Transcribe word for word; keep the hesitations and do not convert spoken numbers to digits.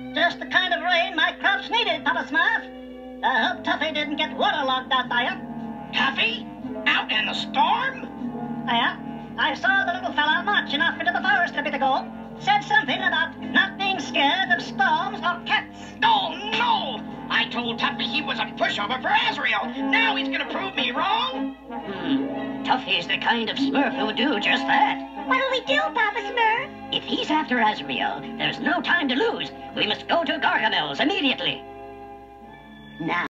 Just the kind of rain my crops needed, Papa Smurf. I hope Tuffy didn't get waterlogged out there. Tuffy? Out in a storm? Yeah, I saw the little fella marching off into the forest a bit ago. Said something about not being scared of storms or cats. Oh, no! I told Tuffy he was a pushover for Azrael. Now he's gonna prove me wrong? Hmm. Tuffy's the kind of Smurf who'll do just that. What'll we do, Papa Smurf? If he's after Azrael, there's no time to lose. We must go to Gargamel's immediately. Now.